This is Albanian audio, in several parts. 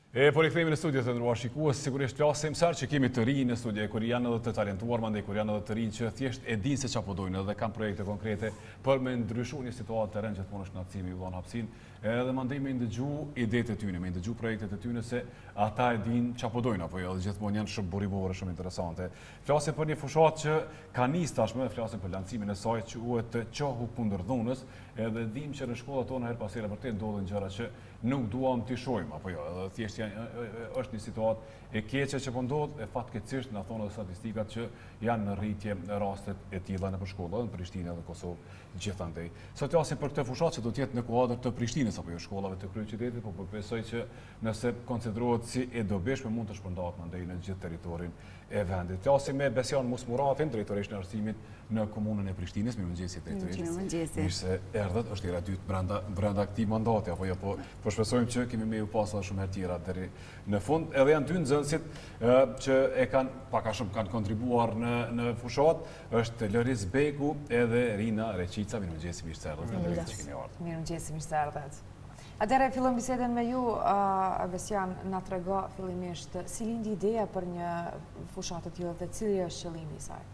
Po rikthehemi në studio të ndëruar shikues, sigurisht flasim sa që kemi të rinj në studio, kur janë edhe të talentuar, mandej kur janë edhe të rinj që thjesht e dinë se çfarë po dojnë dhe kanë projekte konkrete për me ndryshuar një situatë të rëndë gjithmonë shkëlqymi vllon hapsin, edhe mandej me ndëgju idetë të tyre, me ndëgju projektet të tyre se ata e dinë çfarë po dojnë apo jo, dhe gjithmonë janë shumë burimore, shumë interesante. Flasim për një fushatë që ka nis tashmë, flasim për lancimin e saj që quhet Qohu kundër dhunës, edhe dim që në shkollat tona her pas here vërtet ndodhin gjëra që nuk duam t'i shohim apo jo, edhe thjesht është një situatë e keqe që po ndodh, e fatkeqësisht na thonë statistikat që janë në rritje rastet e tilla nëpër shkolla në Prishtinë dhe Kosovë gjithandej. Sot flasim për këtë fushatë që do të jetë në kuadër të Prishtinës apo jo shkollave të kryeqytetit, por besoj që nëse konsiderohet si e dobishme mund të shpërndahet mandej në gjithë territorin e vendit. Flasim me Besian Musmuratin, drejtoresh në arsimit në komunën e Prishtinës. Mirëmëngjes drejtoresh. Mirëmëngjes. Mirë se erdhët, është era dytë brenda këtij mandati apo jo, po shpresojmë që kemi me ju pasur shumë herë tjera deri në fund. Edhe janë dy nxënësit që e kanë pak a shumë kanë kontribuar në fushatë, është Loris Beku edhe Rina Reqica. Mirëmëngjes, mirë se erdhët. Mirëmëngjes, mirë se erdhët. Atëherë fillojmë bisedën me ju, Besian, na trego fillimisht si lindi ideja për një fushatë të tillë dhe cili është qëllimi i saj?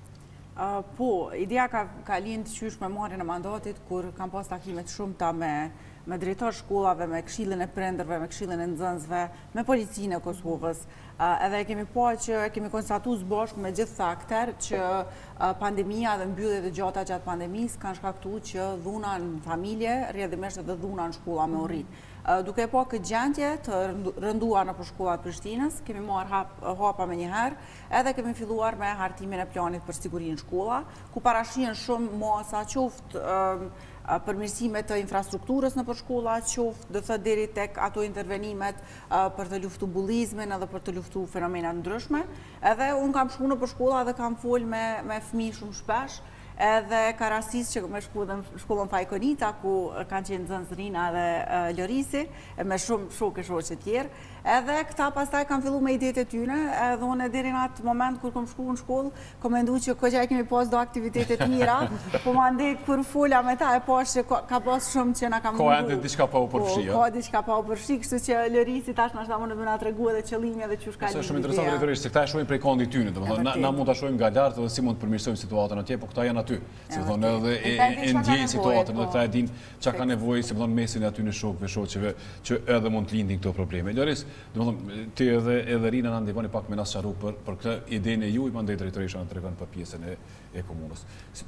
Po, ideja ka lind qysh me marrjen e mandatit kur kam pas takimet shumëta me drejtor shkollave, me këshillin e prindërve, me këshillin e nxënësve, me policinë e Kosovës. Edhe kemi pa që kemi konstatuar së bashku me gjithë aktorë që pandemia dhe mbylljet e gjata gjatë pandemisë kanë shkaktuar që dhuna në familje, rrjedhimisht edhe dhuna në shkolla me u rrit. Duke pa këtë gjendje të rënduar në shkollat Prishtinës, kemi marrë hapa me njëherë, edhe kemi filluar me hartimin e planit për sigurinë në shkolla, ku parashihen shumë masa qoftë përmirësimet të infrastrukturës në përshkolla, qoftë dhe thë deri tek ato intervenimet për të luftu bullizmin edhe për të luftu fenomenat ndryshme. Edhe unë kam shku në përshkolla dhe kam fol me fëmijë shumë shpesh, edhe ka rastis që me shkollën Fajkonica, ku kanë qenë nxënës Rina dhe Lorisi, me shumë shoqe tjerë, edhe këta pastaj kanë fillu me idetë e tyre, edhe unë deri në atë moment kur kam shku në shkollë, kom menduar që këgja e kemi pas do aktivitetet mira, po mandej kur fola me ta e pas që ka pas shumë që na ka mundu. Ka ende diçka pa u përfshi, Ka diçka pa u përfshi, kështu që Lorisi tash na më na tregu edhe qëllimi edhe çu shka. Është shumë interesante drejtorisht se këta e shohin prej këndit tyre, domethënë na mund ta shohim nga lart edhe si mund të përmirësojmë situatën atje, po këta janë aty. Si thonë edhe e ndjejnë situatën dhe këta e dinë çka ka nevojë, si thonë mesin e aty në shokëve, shoqëve që edhe mund të lindin këto probleme. Loris, domethënë ti edhe Rina na ndihmoni pak me na sqaru për këtë idenë e juaj, mandej drejtoresha na tregon për pjesën e komunës.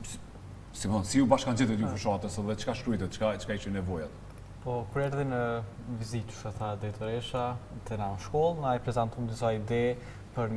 Si u bashkangjitet dy fushatës dhe çka shkruajtë, çka ishin nevojat? Po, kur erdhi në vizitë, që tha drejtoresha, të na në shkollë, na i prezantuam disa ide për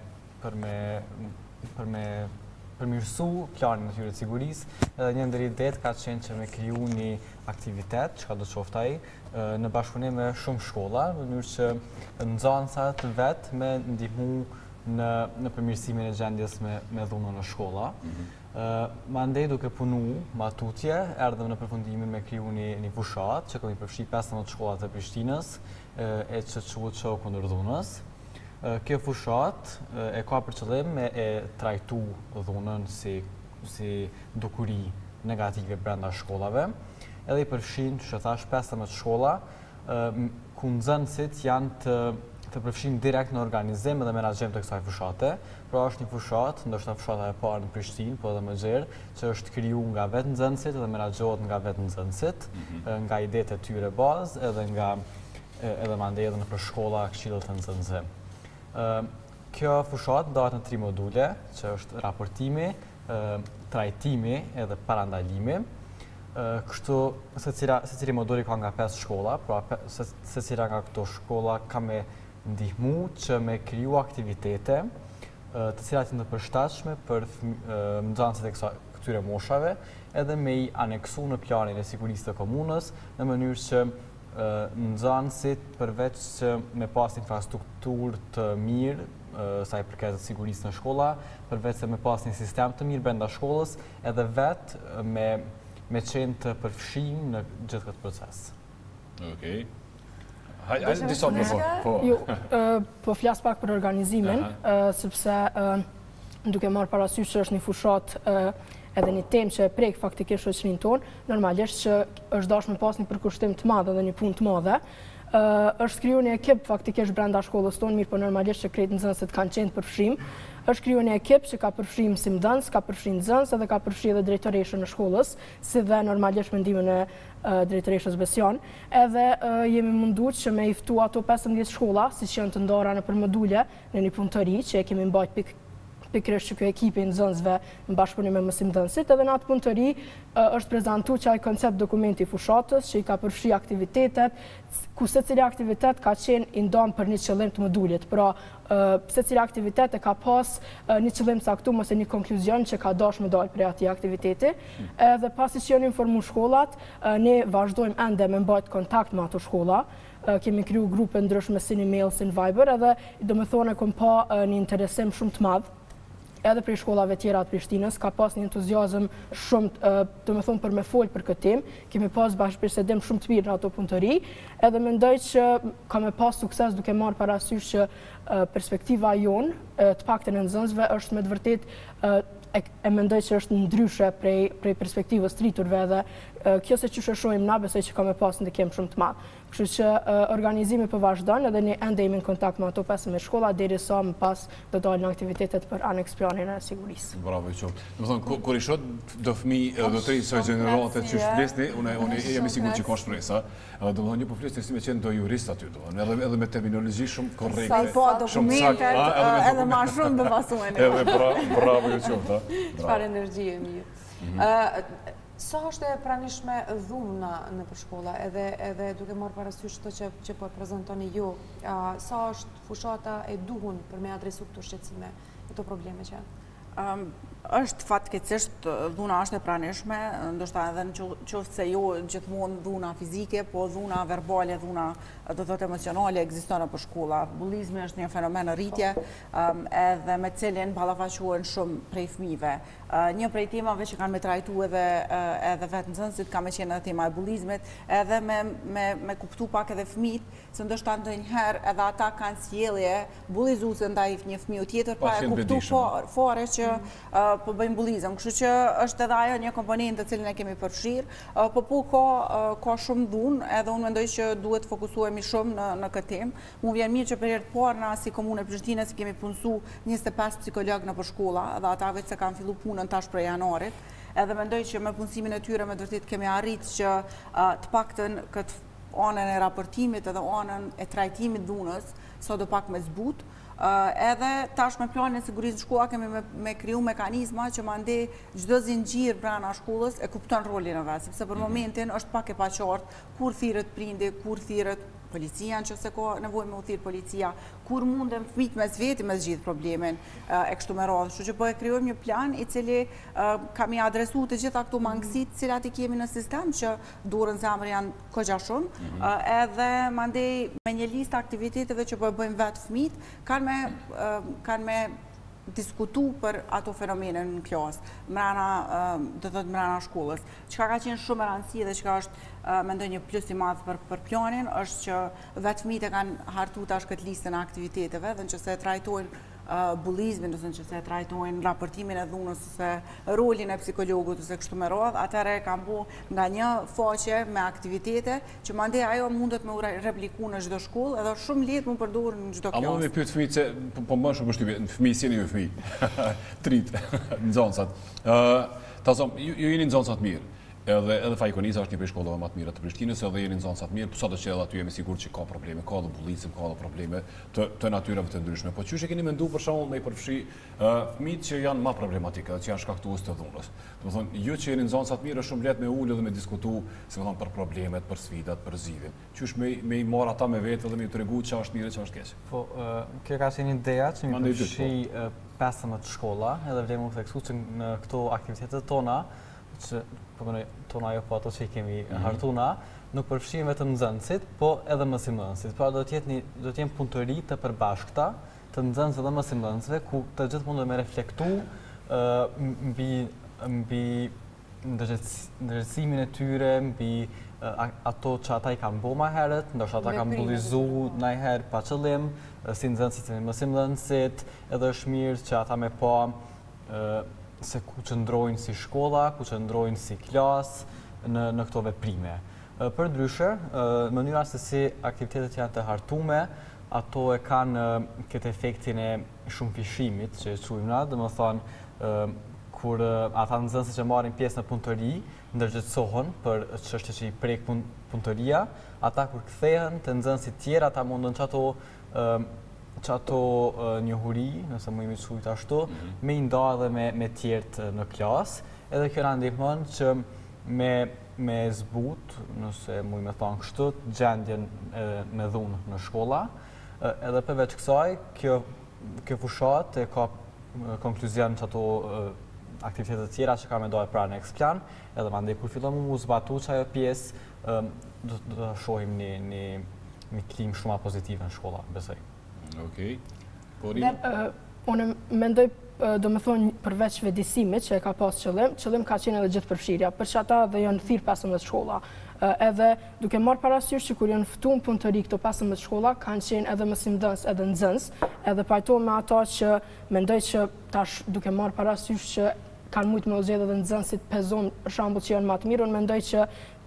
me përmirësu planin e tyre të sigurisë, edhe një ndër idetë ka qenë që me kriju një aktivitet, çka do të qoftë ai, në bashkëpunim me shumë shkolla, në mënyrë që nxënësat vetë me ndihmu në përmirësimin e gjendjes me dhunën në shkolla. Mandej duke punu matutje, erdhëm në përfundimin me kriju një fushatë që kemi përfshi 15 shkollat e Prishtinës, e që quhet Qohu kundër dhunës. Kjo fushatë e ka për qëllim me e trajtu dhunën si dukuri negative brenda shkollave, edhe i përfshin, që thash, 15 shkolla, ku nxënësit janë të përfshin direkt në organizim dhe menaxhim të kësaj fushate. Pra është një fushatë, ndoshta fushata e parë në Prishtinë, po edhe më gjerë, që është kriju nga vetë nxënësit dhe menaxhohet nga vetë nxënësit, nga idetë e tyre bazë, edhe mandej edhe nëpër shkolla këshillet të nxënësve. Kjo fushatë ndahet në 3 module, që është raportimi, trajtimi edhe parandalimi. Kështu, secili moduli ka nga 5 shkolla, pra secila nga këto shkolla ka me ndihmu që me kriju aktivitete të cilat janë të përshtatshme për nxënësit e këtyre moshave, edhe me i aneksu në planin e sigurisë të komunës, në mënyrë që nxënësit përveç që me pas infrastrukturë të mirë, sa i përket sigurisë në shkolla, përveç se me pas një sistem të mirë brenda shkollës, edhe vetë me qenë të përfshim në gjithë këtë proces. Okej. Hajde disa po. Jo, po flas pak për organizimin, sepse duke marrë parasysh që është një fushat edhe një temë që e prek faktikisht shoqërinë tonë, normalisht që është dashur me pas një përkushtim të madh dhe një punë të madhe. është kriju një ekip faktikisht brenda shkollës tonë, mirë po normalisht që krejt nxënësit kanë qenë përfshim. Është kriju një ekip që ka përfshim simdhënës, ka përfshim nxënës edhe ka përfshi edhe drejtoreshën e shkollës, si dhe normalisht mendimin e drejtoreshës Besjan. Edhe jemi mundu që me iftu ato 15 shkolla, si që janë të ndara në për module në një punëtëri, që e kemi mbajt pikërisht që kjo ekipi nxënësve në bashkëpunim me mësimdhënësit, edhe në atë punëtëri është prezentu që ai koncept dokumenti i fushatës, që i ka përfshi aktivitetet, ku secili aktivitet ka qenë i ndonë për një qëllim të modulit. Pra, secili aktivitet e ka pas një qëllim saktum ose një konkluzion që ka dash me dalë për atij aktiviteti. Edhe pasi që janë informu shkollat, ne vazhdojmë ende me mbajt kontakt me ato shkolla. Kemi kriju grupe ndryshme si në mail, si në Viber, edhe do me thone kom pa një interesim shumë të madh edhe për shkollave tjera të Prishtinës, ka pas një entuziazm shumë, do me thonë për me folë për këtë temë, kemi pas bashkëbisedim shumë të mirë në ato punëtëri, edhe mendoj që ka me pas sukses duke marrë parasysh që perspektiva jonë, të paktën e nxënësve, është me të vërtet e mendoj që është ndryshe prej perspektivës të rriturve edhe kjo se që shohim na besoj që ka me pas ndikim shumë të madh. Kështu që organizimi po vazhdon edhe ne ende jemi në kontakt me ato 15 shkolla derisa më pas do dalin aktivitetet për aneksplanin e sigurisë. Bravo i qoftë. Do të thonë kur i shoh do fëmijë do të isë gjenerate që shpresni, unë jam i sigurt që ka shpresë. Do të thonë një po flisni si me qenë do jurist aty do. Edhe me terminologji shumë korrekte. Sa po dokumentet edhe më shumë do pasojnë. Edhe bravo i qoftë. Çfarë energji e mirë. Sa është e pranishme dhuna në për shkolla, edhe duke marrë parasysh të që po prezentoni ju, sa është fushata e duhun për me adresu këto shqetësime, këto probleme që? Është fatkeqësisht dhuna është e pranishme, ndoshta edhe në qoftë se jo gjithmonë dhuna fizike, po dhuna verbale, dhuna do të thotë emocionale ekziston në shkolla. Bullizmi është një fenomen në rritje, edhe me cilin ballafaqohen shumë prej fëmijëve. Një prej temave që kanë me trajtu edhe vetë nxënësit ka me qenë edhe tema e bullizmit, edhe me kuptu pak edhe fëmijët, se ndoshta ndonjëherë edhe ata kanë sjellje bullizuese ndaj një fëmiu tjetër pa e kuptu fare që po bëjmë bullizëm. Kështu që është edhe ajo një komponentë të cilën e kemi përfshirë, po ka shumë dhunë, edhe unë mendoj që duhet fokusohemi shumë në këtë temë. Mu vjen mirë që për herë të parë na si komunë e Prishtinës kemi punësu 25 psikologë në shkolla, edhe ata vetë se kanë fillu punën tash për janarit. Edhe mendoj që me punësimin e tyre me vërtet kemi arritë që të paktën këtë anën e raportimit edhe anën e trajtimit dhunës sa do pak me zbutë. Edhe tash me planin e sigurisë në shkolla kemi me kriju mekanizma që mande çdo zinxhir brenda shkollës e kupton rolin e vet, sepse për momentin është pak e paqartë kur thirret prindi, kur thirret policia, nëse ka nevojë me u thirr policia, kur mundem fëmijët mes veti me zgjidh problemin e kështu me radhë. Kështu që po e krijojmë një plan i cili kemi adresuar të gjitha këto mangësitë të cilat i kemi në sistem që dorën zemër janë kogja shumë, edhe mandej me një listë aktiviteteve që po e bëjmë vetë fëmijët kanë me diskutu për ato fenomene në klasë, mrena shkollës. Çka ka qenë shumë e rëndësishme dhe çka është mendoj një plus i madh për planin është që vetë fëmijët e kanë hartuar tash këtë listën e aktiviteteve dhe nëse e trajtojnë bullizmin, ose nëse e trajtojnë raportimin e dhunës ose rolin e psikologut ose kështu me radhë, atëherë kanë bu nga një faqe me aktivitete që mandej ajo mundet me u repliku në çdo shkollë edhe shumë lehtë mund përdorur në çdo klasë. A mund me pyet fëmijët se po më shumë përshtypje, fëmijë si jeni ju fëmijë? Trit, nxënësat. Ta them, ju jeni nxënësat mirë. Edhe Fajkonisa është një prej shkollave më të mira të Prishtinës, edhe jeni nxënësat mirë, sado që edhe aty jemi sigurt që ka probleme, ka edhe bullizëm, ka edhe probleme të natyrave të ndryshme. Po çuçi keni menduar për shembull me i përfshi fëmijët që janë më problematikë, që janë shkaktues të dhunës. Do të thonë, ju që jeni nxënësat mirë është shumë lehtë me ulë dhe me diskutu, si më thon, për problemet, për sfidat, për zgjidhjen. Qysh me i marr ata me vetë dhe me i tregu çfarë është mirë, çfarë është keq. Po, kjo ka qenë ideja që mi përfshi 15 shkolla, edhe vlen u theksu që në këto aktivitetet tona që tona jo po ato që i kemi hartuna, nuk përfshijmë vetëm nxënësit, po edhe mësimdhënësit. Pra do të jenë punëtori të përbashkëta të nxënësve dhe mësimdhënësve, ku të gjithë mund të me reflektu mbi ndërgjegjësimin e tyre, mbi ato që ata i kanë bo ma herët, ndoshta ata kanë bullizu najherë pa qëllim, si nxënësit si mësimdhënësit, edhe është mirë që ata me pa se ku qëndrojnë si shkolla, ku qëndrojnë si klasë në këto veprime. Për ndryshe, mënyra se si aktivitetet janë të hartume, ato e kanë këtë efektin e shumë fishimit që e quajmë na, domethënë kur ata nxënësit që marrin pjesë në punëtori ndërgjegjësohen për çështje që i prek punëtoria, ata kur kthehen te nxënësit tjerë, ata mundën çato njohuri, nëse më jemi thujt ashtu, me i nda edhe me tjerët në klasë, edhe kjo na ndihmon që me zbut, nëse më me thonë kështu, gjendjen me dhunë në shkolla, edhe përveç kësaj, kjo fushat e ka konkluzion që ato aktivitetet tjera që ka me dojë pra në eksplan, edhe mandej kur fillon mu zbatu që ajo pjesë, do të shohim një klim shumë pozitive në shkolla, besoj. Okej. Porina? Unë mendoj, do me thonë, përveç vedisimit që e ka pas qëllim ka qenë edhe gjithë përfshirja, për që ata dhe janë thirë 15 shkolla. Edhe duke marrë parasysh që kur janë ftuar punëtori këto 15 shkolla, kanë qenë edhe mësimdhënës edhe nxënës, edhe pajtohem me ata që mendoj që tash duke marrë parasysh që kanë mujtë me zgjedhë edhe nxënësit pezon për shembull që janë më të mirë, unë mendoj që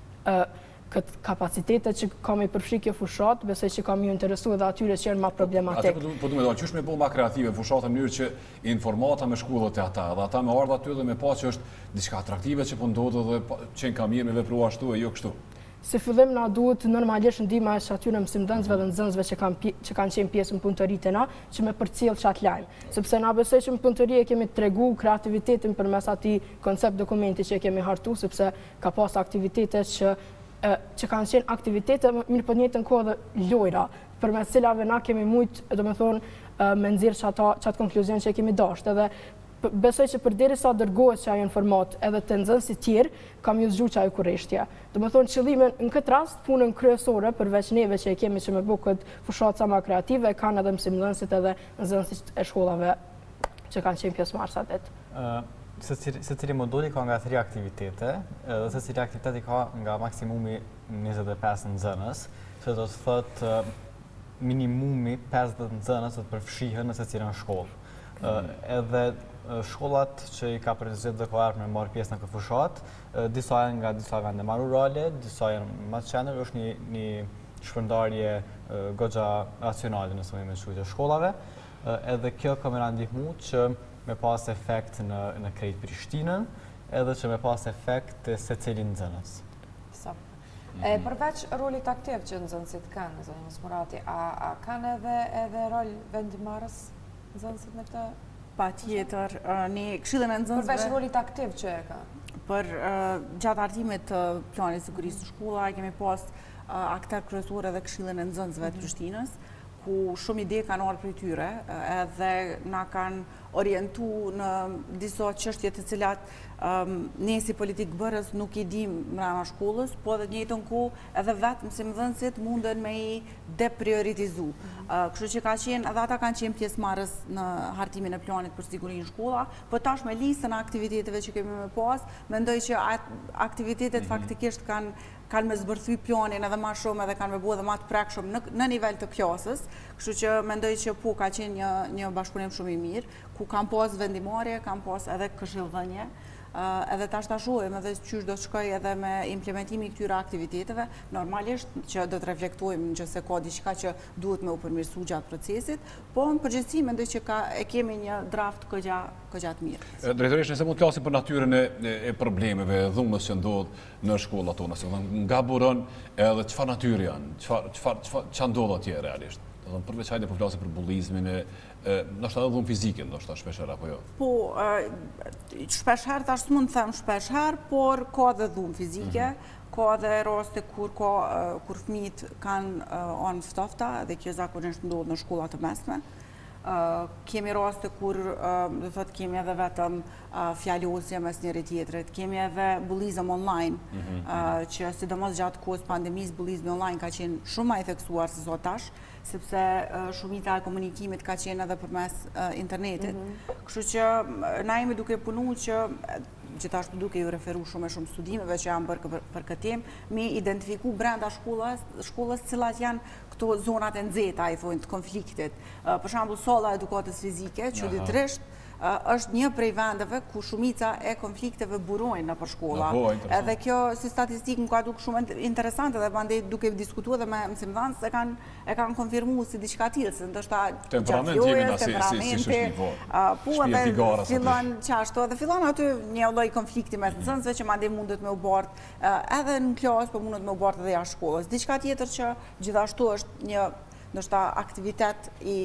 këtë kapacitetet që ka me përfshi kjo fushat, besoj që ka me ju interesu edhe atyre që janë ma problematik. Po du me do, qysh me bo ma kreative fushatë në mënyrë që informata me shkullët e ata, dhe ata me ardha aty dhe me pa që është diçka atraktive që po ndodhë dhe qenë ka mirë me vepru ashtu e jo kështu. Si fillim na duhet normalisht ndihma e atyre mësimdhënësve dhe nxënësve që kanë qenë pjesë në punëtoritë e na, që me përcjell çat lajm. Sepse na besoj që në punëtori e kemi tregu kreativitetin përmes atij koncept dokumenti që e kemi hartu, sepse ka pas aktivitete që kanë qenë aktivitete, mirë po në njëjtën kohë dhe lojra, përmes cilave na kemi mujt, domethënë, me nxjerr çat konkluzion që kemi dashur. Edhe besoj që përderisa dërgohet që ajo në format edhe të nxënësit tjerë, kam ju zgjuar që ajo kurreshtja. Domethënë qëllimi në këtë rast, punën kryesore përveç neve që e kemi që me bëj këtë fushat sa më kreative, kanë edhe mësimdhënësit edhe nxënësit e shkollave që kanë qenë pjesëmarrës atë. Secili moduli ka nga 3 aktivitete, dhe secili aktiviteti ka nga maksimumi 25 nxënës, që do të thotë minimumi 50 nxënës do të përfshihen në secilën shkollë. Edhe shkollat që i ka përgjigjur dhe ka ardhur me marrë pjesë në këtë fushat, disa janë nga disa vende më rurale, disa janë më të qendër, është një shpërndarje goxha racionale nëse më thujë të shkollave. Edhe kjo ka më ndihmu që me pas efekt në krejt Prishtinën, edhe që me pas efekt të secilin nxënës. Përveç rolit aktiv që nxënësit kanë, zonja Mosmurati, a kanë edhe rol vendimarrës nxënësit në këtë? Patjetër, ne Këshillin e Nxënësve përveç rolit aktiv që e ka. Për gjatë artimit të planit sigurisë të shkolla, kemi pas aktar kryesor edhe Këshillin e Nxënësve të Prishtinës, ku shumë ide kanë ardhur prej tyre, edhe na kanë orientu në disa çështje të cilat ne si politik bërës nuk i dim mbrana shkollës, po edhe në njëjtën kohë edhe vetë mësimdhënësit munden me i deprioritizu. Kështu që ka qenë, edhe ata kanë qenë pjesëmarrës në hartimin e planit për sigurinë shkolla, po tash me listën e aktiviteteve që kemi me pas, mendoj që aktivitetet faktikisht kanë me zbërthy planin edhe ma shumë edhe kanë me bu edhe ma të prekshëm në nivel të klasës, kështu që mendoj që po ka qenë një bashkëpunim shumë i mirë, ku kam pas vendimarrje, kam pas edhe këshillëdhënie, edhe tash ta shohim edhe qysh do të shkoj edhe me implementimi i këtyre aktiviteteve, normalisht që do të reflektojmë nëse ka diçka që duhet me u përmirësu gjatë procesit, po në përgjithësi mendoj që e kemi një draft goxha të mirë. Drejtoresh, nëse mund të flasim për natyrën e problemeve, dhunës që ndodh në shkollat tona, se nga buron edhe çfarë natyre janë, çfarë ndodh atje realisht. Përveç hajde po flasim për bullizmin ndoshta edhe dhunë fizike, ndoshta shpeshherë apo jo? Po, shpeshherë, tash s'mund të them shpeshherë, por ka edhe dhunë fizike, ka edhe raste kur fëmijët kanë anë ftofta, dhe kjo zakonisht ndodh në shkollat e mesme. Kemi raste kur do thotë kemi edhe vetëm fjalosje mes njëri tjetrit, kemi edhe bullizëm online, që sidomos gjatë kohës pandemisë bullizmi online ka qenë shumë më i theksuar se sot tash, sepse shumica e komunikimit ka qenë edhe përmes internetit. Kështu që na jemi duke punu që gjithashtu duke ju referu shumë studimeve që janë bërë për këtë temë, me identifiku brenda shkollës cilat janë këto zonat e nxehta, i thonë, të konfliktit. Për shembull, salla edukatës fizike, çuditërisht është një prej vendeve ku shumica e konflikteve burojnë në për shkolla. Edhe kjo si statistikë më ka duk shumë interesante dhe bandej duke diskutuar dhe me mësimdhënës e kanë konfirmu si diçka tillë, se ndoshta temperamenti, po edhe fillon qashtu, edhe fillon aty një lloj konflikti mes nxënësve që mandej mundet me u bart edhe në klasë, po mundet me u bart edhe jashtë shkollës. Diçka tjetër që gjithashtu është një ndoshta aktivitet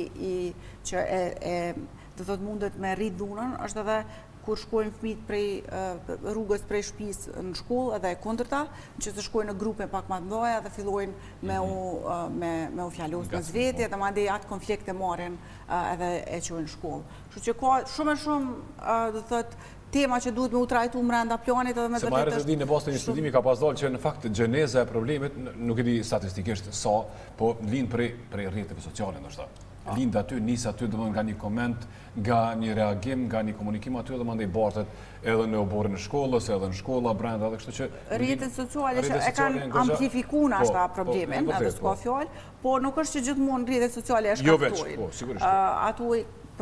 që do të mundet me rrit dhunën, është edhe kur shkojnë fëmijët prej rrugës prej shtëpisë në shkollë edhe e kundërta, që të shkojnë në grupe pak më të mëdha dhe fillojnë me u fjalosë mes vete, dhe mandej atë konflikte marrin edhe e çojnë në shkollë. Kështu që ka shumë do të thotë tema që duhet me u trajtu brenda planit edhe me se marrë të di në bastë një studimi ka pas dalë që në fakt gjeneza e problemit nuk e di statistikisht sa, po lind prej rrjeteve sociale ndoshta. Lind aty, nis aty domethënë nga një koment, nga një reagim, nga një komunikim aty dhe mandej bartet edhe në oborrin e shkollës, edhe në shkolla brenda, edhe kështu që rrjetet sociale që e kanë amplifikuar ashta problemin, edhe s'ka fjalë, po nuk është që gjithmonë rrjetet sociale e shkaktojnë. Jo veç, po sigurisht. Ato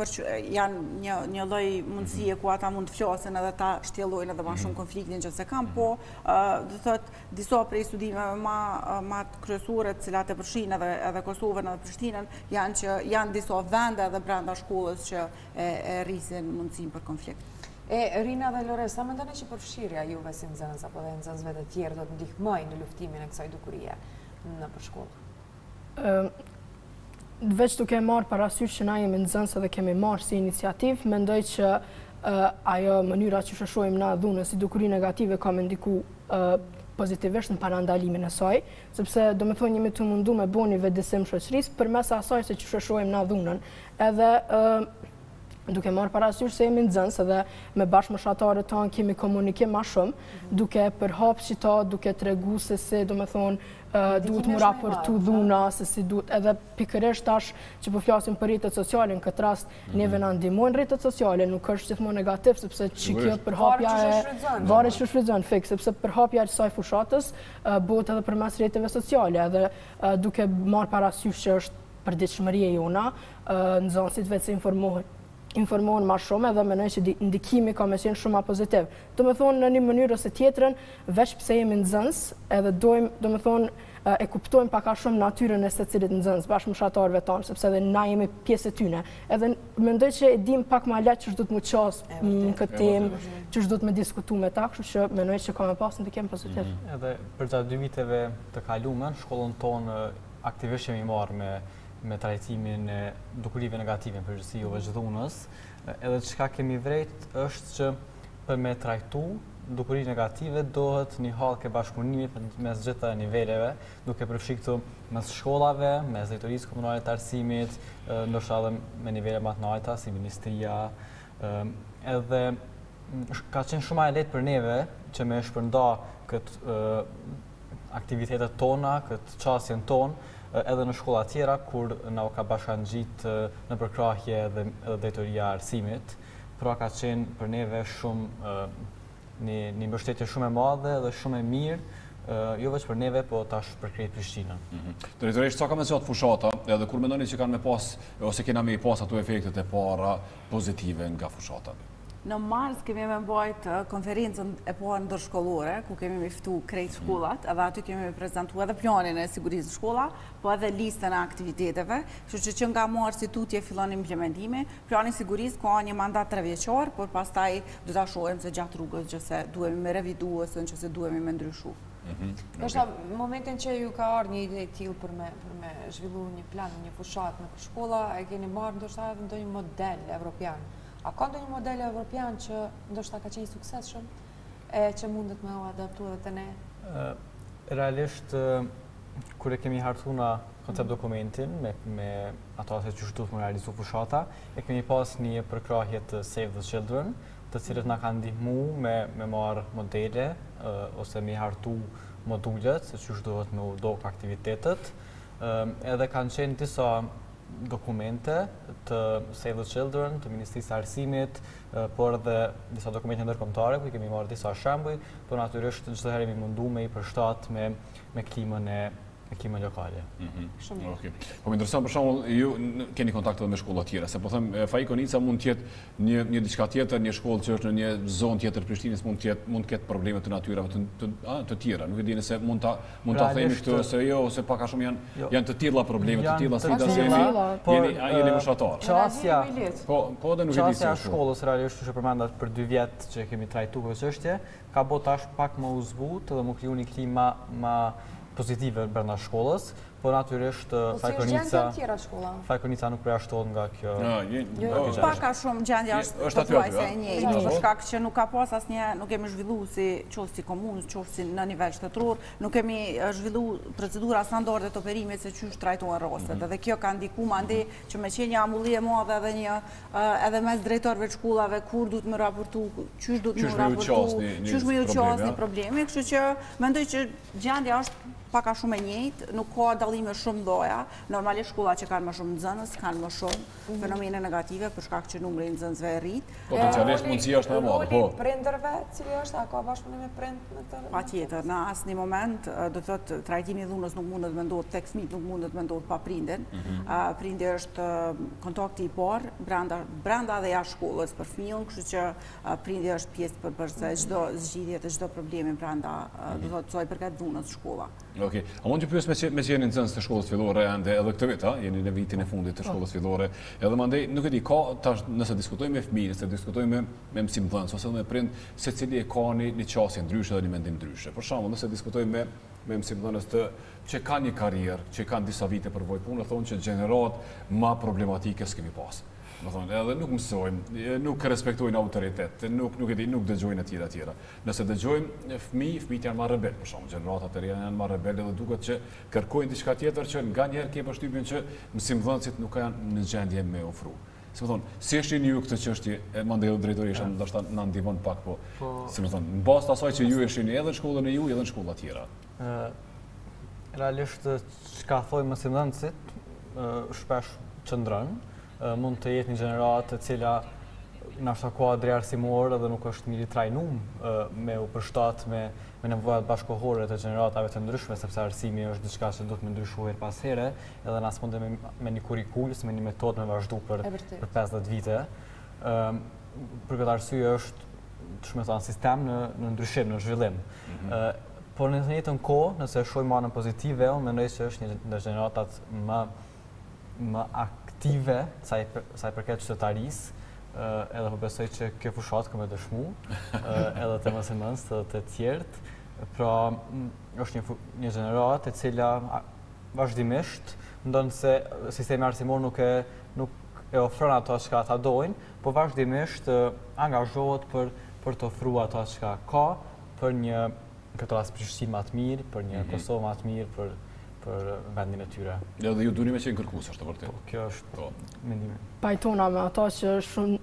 janë një lloj mundësie ku ata mund të flasin edhe ta shtjellojnë edhe më shumë konfliktin që se kanë, po do thotë disa prej studimeve më kryesore të cilat e përfshin edhe Kosovën edhe Prishtinën janë që janë disa vende edhe brenda shkollës që e rrisin mundësinë për konflikt. Rina dhe Lore, sa mendoni që përfshirja juve si nxënës apo dhe nxënësve të tjerë do të ndihmojnë në luftimin e kësaj dukurie në përshkollë? Veç duke marrë parasysh që na jemi nxënës dhe kemi marrë si iniciativë, mendoj që ajo mënyra që shohim na dhunën si dukuri negative ka më ndiku pozitivisht në parandalimin e saj, sepse do me thonë jemi të mundu me bo një vetëdijsim shoqërisë përmes asaj se që shohim na dhunën. Edhe duke marrë parasysh se jemi nxënës edhe me bashkëmoshatarët tanë kemi komunikim ma shumë, duke përhapë qita, duke tregu se si do me thonë duhet mu raportu dhuna, se si duhet edhe pikërisht tash që po flasim për rrjetet sociale, në këtë rast neve na ndihmojnë rrjetet sociale, nuk është gjithmonë negativ, sepse që kjo përhapja varet që shfrytëzon fik, sepse përhapja e kësaj fushatës bëhet edhe përmes rrjeteve sociale, edhe duke marrë parasysh që është përditshmëria jona, nxënësit vetë se informohen ma shumë edhe menoj që ndikimi ka me qenë shumë ma pozitiv. Do me thonë në një mënyrë ose tjetrën, veç pse jemi nxënës, edhe dojmë, do me thonë, e kuptojmë paka shumë natyrën e secilit nxënës, bashkëmoshatarëve tanë, sepse edhe na jemi pjesë e tyne. Edhe mendoj që e dim pak ma letë që shdu të mu qasë në këtë temë, që shdu të me diskutu me ta, kështu që menoj që ka me pas në ndikim pozitiv. Edhe për gjatë 2 viteve të kaluara, shkollën tonë aktivisht jemi marrë me trajtimin e dukurive negative në përgjithësi jo veç dhunës, edhe çka kemi vrejt është që për me trajtu dukuri negative dohet një hallë bashkëpunimit mes gjitha niveleve, duke përfshi këtu mes shkollave, mes drejtorisë komunale të arsimit, ndoshta edhe me nivele më të larta si ministria, edhe ka qenë shumë e lehtë për neve që me shpërnda këtë aktivitetet tona, këtë qasjen tonë, edhe në shkolla tjera, kur na u ka bashkangjit në përkrahje dhe drejtoria e arsimit, pra ka qenë për neve shumë një mbështetje shumë e madhe dhe shumë e mirë, jo veç për neve, po tash për krejt Prishtinën. Drejtorisht, sa ka me qatë fushata, edhe kur mendoni që kanë me pas, ose kena me i pas ato efektet e para pozitive nga fushata? Në mars kemi me mbajt konferencën e parë ndërshkollore, ku kemi me ftu krejt shkollat, edhe aty kemi me prezentu edhe planin e sigurisë në shkolla, po edhe listën e aktiviteteve, kështu që nga mars si tutje fillon implementimi. Plani sigurisë ka një mandat 3 vjeçor, por pastaj do ta shohim se gjatë rrugës nëse duhemi me revidu ose nëse duhemi me ndryshu. Ndoshta momentin që ju ka ardhur një ide e tillë për me zhvilluar një plan, një fushat në shkolla, e keni marrë ndoshta edhe ndonjë model evropian. A ka ndonjë model evropian që ndoshta ka qenë i suksesshëm e që mundet me u adaptu edhe te ne? Realisht, kur e kemi hartuar na koncept dokumentin me ato që duhet të realizohet fushata, e kemi pas një përkrahje të Save the Children, të cilët na kanë ndihmuar me marrë modele ose me hartu modullet se çu duhet me u dok aktivitetet. Edhe kanë qenë disa dokumente të Save the Children, të Ministrisë së Arsimit, por edhe disa dokumente ndërkombëtare ku kemi marrë disa shembuj, por natyrisht çdo herë mi mundu me i përshtat me klimën e kime lokale. Po më intereson për shembull ju keni kontakt edhe me shkolla tjera, se po them Faikonica mund të jetë një diçka tjetër, një shkollë që është në një zonë tjetër të Prishtinës mund të ketë probleme të natyrave të tjera. Nuk e di nëse mund ta themi këtë se jo, ose pak a shumë janë të tilla probleme, të tilla sfida se jeni fushatar. Qasja edhe nuk e di se shkollës realisht që përmendat për 2 vjet që kemi trajtuar këtë çështje, ka bërë tash pak më u zbut dhe më kriju një klimë më pozitive brenda shkollës, po natyrisht Faikonica nuk përjashtohet nga kjo. Pak a shumë gjendja është pothuajse e njëjtë, për shkak që nuk ka pas asnjë, nuk kemi zhvilluar qoftë si komunë, qoftë si në nivel shtetëror, nuk kemi zhvilluar procedura standarde të operimit se çysh trajtohen rastet. Dhe kjo ka ndikuar mandej që me qenë një ambullie e madhe edhe mes drejtorëve të shkollave kur duhet më raportu, çysh duhet më raportu, çysh më qasni problemi, kështu që mendoj që gjendja është pak a shumë e njëjtë, nuk ka dallime shumë lloja. Normalisht shkolla që kanë më shumë nxënës kanë më shumë fenomene negative për shkak që numri i nxënësve rrit. Potencialisht mundësia është më e madhe, po. Roli prindërve, cili është, a ka bashkëpunim me prind në të? Patjetër, në asnjë moment do të thotë trajtimi i dhunës nuk mundet të ndodhë tek fëmijët, nuk mundet të ndodhë pa prindin. Prindi është kontakti i parë brenda dhe jashtë shkollës për fëmijën, kështu që prindi është pjesë përbërëse çdo zgjidhje të çdo problemi brenda, do të thotë sa i përket dhunës shkolla. Okej. A mund të pyes me që jeni nxënës të shkollës fillore edhe këtë vit, jeni në vitin e fundit të shkollës fillore, edhe mandej nuk e di, ka tash nëse diskutojmë me fëmijë, nëse diskutojmë me mësimdhënës ose me prind, secili e ka një qasje ndryshe dhe një mendim ndryshe. Për shembull, nëse diskutojmë me mësimdhënës që kanë një karrierë, që kanë disa vite përvojë punë, thonë që gjenerat më problematike s'kemi pas. Më thonë, edhe nuk mësojmë, nuk respektojnë autoritet, nuk dëgjojnë e tjera. Nëse dëgjojmë fëmijët janë më rebel, për shumë, gjeneratat e reja janë më rebel edhe duket që kërkojnë diçka tjetër që nga njerë ke përshtypjen që mësimdhënësit nuk janë në gjendje me ofru. Si më thonë, si është një këtë çështje, mandej drejtorisha ndoshta na ndihmon pak, po, si më thonë, në bazë të asaj që ju jeni edhe në shkollën e ju, edhe në shkolla tjera. Realisht, çka thojnë mësimdhënësit, shpesh qëndron. Mund të jetë një gjeneratë e cila nashta ka drejtësimor dhe nuk është mirë i trajnuar me u përshtat me nevojat bashkëkohore të gjeneratave të ndryshme, sepse arsimi është diçka që duhet të ndryshohet her pas here, edhe na smundem me një kurrikulum, me një metodë me vazhdu për 50 vite. Për këtë arsye është, ç'më thon, sistem në ndryshim, në zhvillim. Por në të njëjtën kohë, nëse shohim anën pozitive, unë mendoj se është një ndër gjeneratat më aktive sa i përket qytetarisë, edhe po besoj që kjo fushat ka me dëshmu, edhe të mësimdhënës të tjerët. Pra, është një gjenerat e cila vazhdimisht, ndonë se sistemi arsimor nuk e ofron ato që ata dojnë, po vazhdimisht angazhohet për të ofruar ato që ka, për një këtë rast Prishtinë më të mirë, për një Kosovë më të mirë, për vendin e tyre. Edhe ju duni me qenë kërkues, është të vërtet. Po, kjo është mendimi. Pajtona me ata që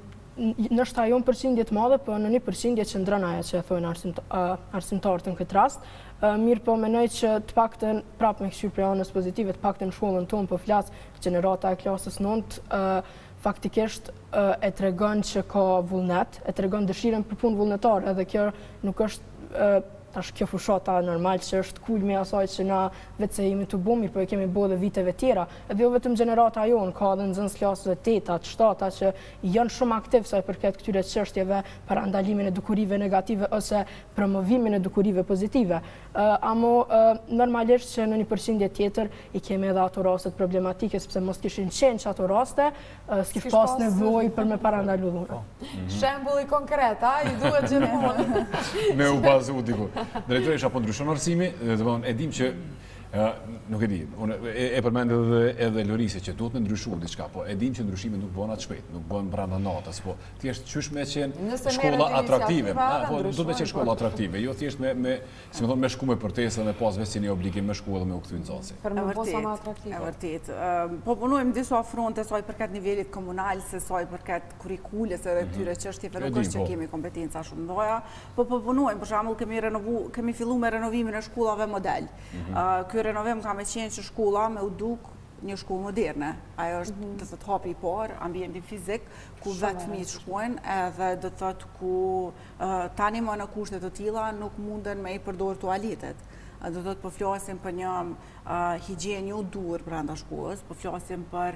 nështë ajo në përqindje të madhe, po në një përqindje që ndrën aja që e thojnë arsimtarët në këtë rast. Mirë po menoj që të paktën, prapë me këshirë prej anës pozitive, të paktën shkollën tonë për flasë gjenerata e klasës 9, faktikisht e tregon që ka vullnet, e tregon dëshiren për punë vullnetar, edhe kjo nuk është tash kjo fushata normal që është kulmi asaj që na vetë se jemi të bumir, po e kemi bërë dhe viteve tjera. Edhe jo vetëm gjenerata jonë, ka edhe nxënës klasëve 8, 7 që janë shumë aktiv sa i përket këtyre çështjeve për ndalimin e dukurive negative ose promovimin e dukurive pozitive. Amo normalisht që në një përqindje tjetër i kemi edhe ato rastet problematike, sepse mos kishin qenë që ato raste, s'kish pas nevojë për me parandalu dhunën. Shembulli konkret, i duhet gjithmonë. Me u bazu diku. Drejtorisha po ndryshon arsimi, e dim që nuk e di, e përmend edhe Lorisi që duhet me ndryshu diçka, po e dim që ndryshime nuk bëhen atë shpejt, nuk bëhen brenda natës, po thjesht qysh me qenë shkolla atraktive, po duhet me qenë shkolla atraktive, jo thjesht me shku me përtesë dhe me pas vetë si një obligim me shku edhe me u kthy nxënësi. Për me bosa më atraktive. E vërtet. Po punojmë disa fronte sa i përket nivelit komunal, se sa i përket kurrikules edhe këtyre çështjeve, nuk është që kemi kompetenca shumë të mëdha, po punojmë, për shembull kemi filluar me renovimin e shkollave model. Renovim ka me qenë që shkolla me u duk një shkollë moderne. Ajo është të thot hapi i parë, ambienti fizik, ku vetë fëmijët shkojnë, edhe do të thot ku tani më në kushte të tilla nuk munden me i përdorë tualetet. do të thotë po flasim për një higienë jo dur brenda shkollës, po flasim për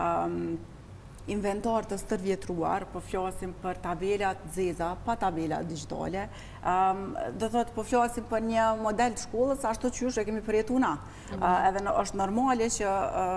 inventar të stërvjetruar, po flasim për tabelat zeza, pa tabela digjitale, do thotë po flasim për një model të shkollës ashtu qysh e kemi përjetu na. Edhe është normale që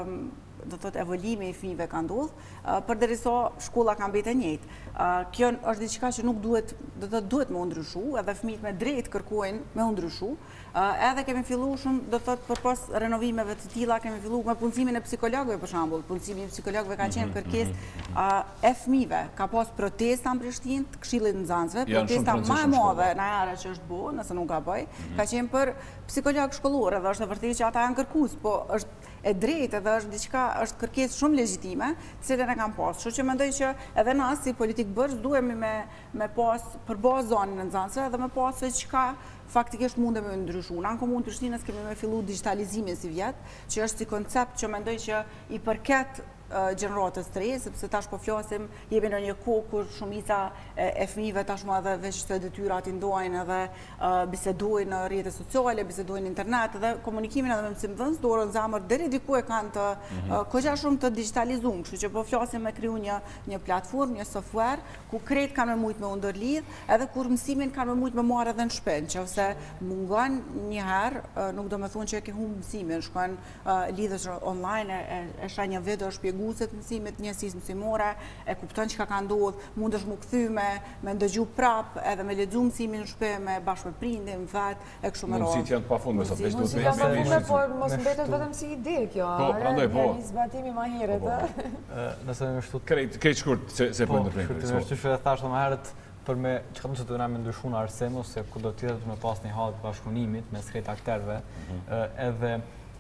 do thotë evolimi i fëmijëve ka ndodhur, përderisa shkolla ka mbetë e njëjtë. Kjo është diçka që nuk duhet, do thotë duhet me u ndryshu, edhe fëmijët me drejt kërkojnë me u ndryshu. Edhe kemi filluar shumë, do thotë përpas renovimeve të tilla kemi filluar me punësimin e psikologëve për shembull. Punësimi i psikologëve ka qenë kërkesë e fëmijëve. Ka pas protesta në Prishtinë të Këshillit të Nxënësve, protesta më e madhe në herë që është bërë, nëse nuk gaboj, ka qenë për psikologë shkollor, edhe është e vërtetë që ata janë kërkues, po është e drejtë edhe është diçka, është kërkesë shumë legjitime, të cilën e kam pas. Kështu që mendoj që edhe na si politik bërës duhemi me pas përballë zonën e nxënësve dhe me pas se çka faktikisht mundem me ndryshu. Në Komunë Prishtinës kemi me fillu digitalizimin si vjetë, që është si koncept që mendoj që i përket gjeneratës të re, sepse tash po flasim, jemi në një kohë kur shumica e fëmijëve tashmë edhe veç të detyrat i ndojnë edhe bisedojnë në rrjete sociale, bisedojnë në internet edhe komunikimin edhe me mësimdhënës dorën zamër deri diku e kanë të kogja shumë të digitalizuar, kështu që po flasim me kriju një platformë, një software ku krejt kanë me mujt me u ndërlidh, edhe kur mësimin kanë me mujt me marrë edhe në shpen, që ose mungon një herë, nuk do me thonë që e ke humbë mësimin, shkon lidhesh online, e shah një video shpjeguese të mësimit, njësisë mësimore, e kupton çka ka ndodhur, mundesh mu kthy me ndëgju prap, edhe me lexu mësimin në shtëpi me bashkë me prindin, vet, e kështu me radhë. Mundësit janë të pafundme sot, veç duhet me pafundme, por mos mbetet vetëm si ide kjo. Po, prandaj po. Zbatimi më herët. Nëse më shtu krejt shkurt se po ndërprer. Po, shtu që thashë më herët për me çka do të na me ndryshuar në Arsem ose ku do të jetë me pas një hall të bashkëpunimit mes krejt aktorëve, edhe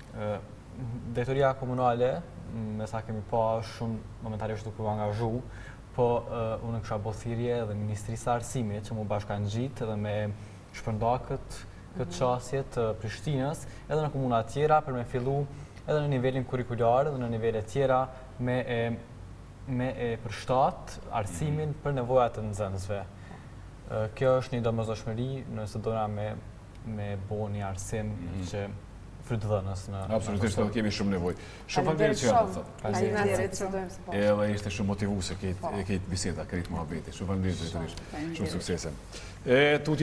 drejtoria komunale, me sa kemi pa shumë momentalisht duke u angazhu, po unë kisha bo thirrje edhe Ministrisë së Arsimit që mu bashkan gjitë edhe me shpërnda këtë çështje të Prishtinës edhe në komuna tjera për me fillu edhe në nivelin kurrikular edhe në nivele tjera me e përshtat arsimin për nevojat të nxënësve. Kjo është një domosdoshmëri nëse dona me bo një arsim që frytëdhënës në... Absolutisht, edhe kemi shumë nevojë. Shumë faleminderit që janë të thotë. Faleminderit. Edhe ishte shumë motivuese këtë biseda, këtë muhabeti. Shumë faleminderit drejtorisht. Shumë suksese.